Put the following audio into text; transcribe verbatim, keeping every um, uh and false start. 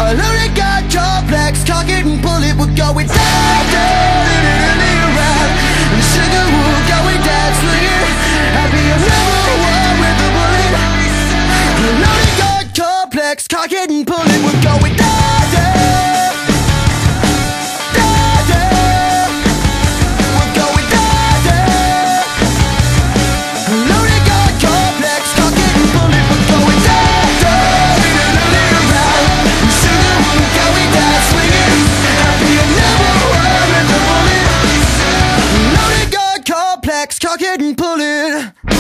A loaded gun complex, cock it and pull it, we're going down, down, in it and around. And sugar, we're going down, swinging. Happy I'm number one with the bullet. A loaded gun complex, cock it and pull it, we're going down, down, down, down. We're going down, down. A loaded gun complex, cock it and pull it, we're going down, down, in it and around. And sugar, we're going down, swinging. Happy I'm number one with the bullet. A loaded gun complex, cock it and pull it.